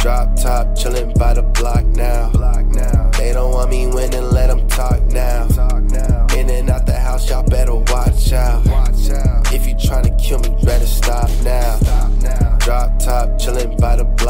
Drop top, chillin' by the block now. They don't want me winning, let them talk now. In and out the house, y'all better watch out. If you tryna kill me, better stop now. Drop top, chillin' by the